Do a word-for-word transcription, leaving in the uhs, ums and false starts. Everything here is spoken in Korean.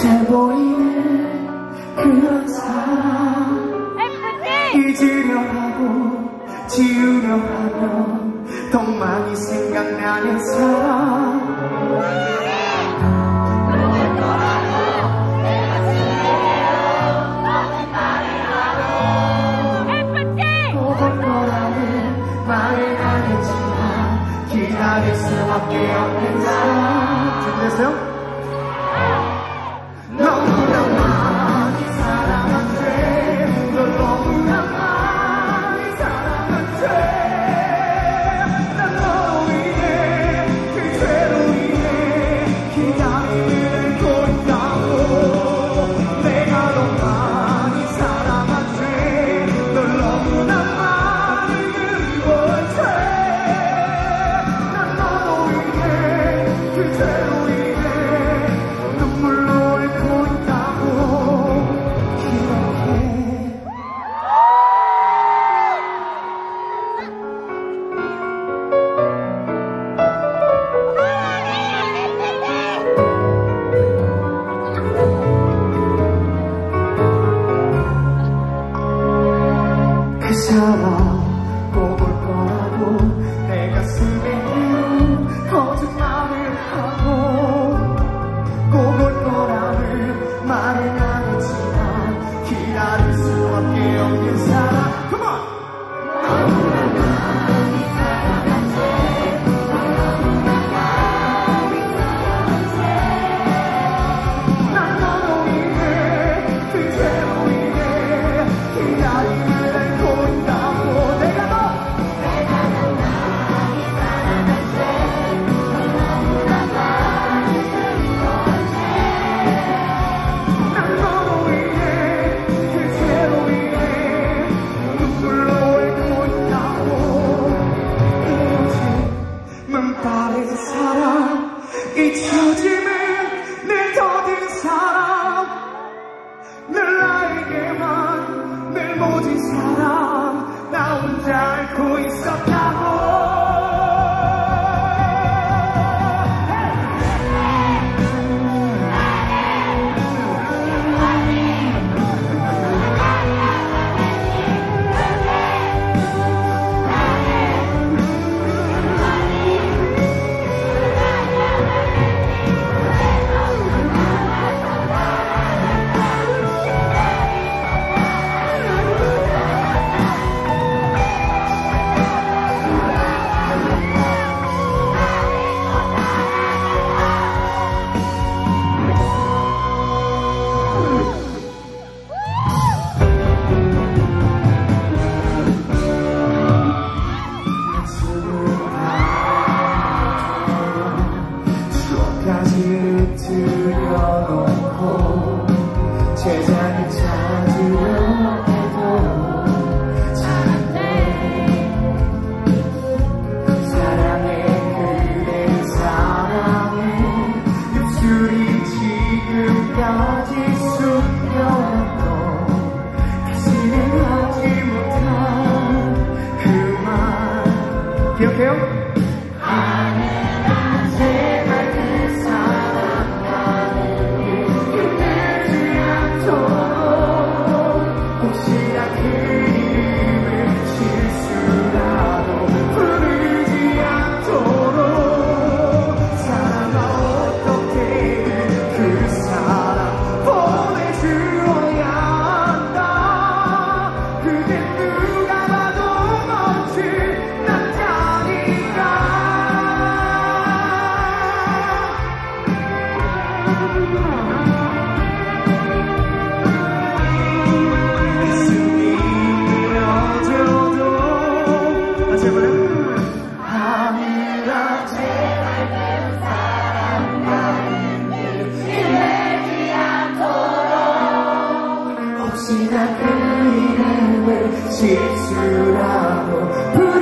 잘 보이는 그런 사람 잊으려 하고 지우려 하면 더 많이 생각나는 사람 말을 안 했지만 기다릴 수밖에 없는 사람 준비됐어요? 너무나 많이 사랑한 죄 널 너무나 많이 사랑한 죄 난 너로 인해 그 죄로 인해 기다림을 곤다고 내가 너 많이 사랑한 죄 널 너무나 많이 그리워한 죄 난 너로 인해 그 죄로 인해 눈물로 앓고 있다고 기억해 그 사람 꼭 올 거라고 내 가슴에 거짓말을 하고 꼭 올 거라는 말은 안 했지만 기다릴 수밖에 없는 사람 Come on! 난 너로 인해 그 죄로 인해 기다림을 앓고 있다고 내가 너 난 너로 인해 그 죄로 인해 눈물로 앓고 있다고 잊혀짐은 빠른 사람 잊혀짐은 늘 더딘 사람 늘 나에게만 늘 모진 사람 나 혼자 앓고 있었다고 추억까지 들여놓고 제자리 찾으려 해도 잘안돼 사랑해 그대 사랑해 입술이 지금까지 숨겨왔던 다시는 하지 못한 그 말 기억해요? 혹시나 그 이름을 실수라도